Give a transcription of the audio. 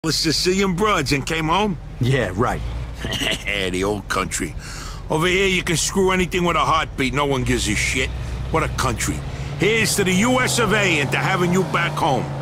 was Sicilian broads and came home? Yeah, right. The old country. Over here you can screw anything with a heartbeat, no one gives a shit. What a country. Here's to the US of A and to having you back home.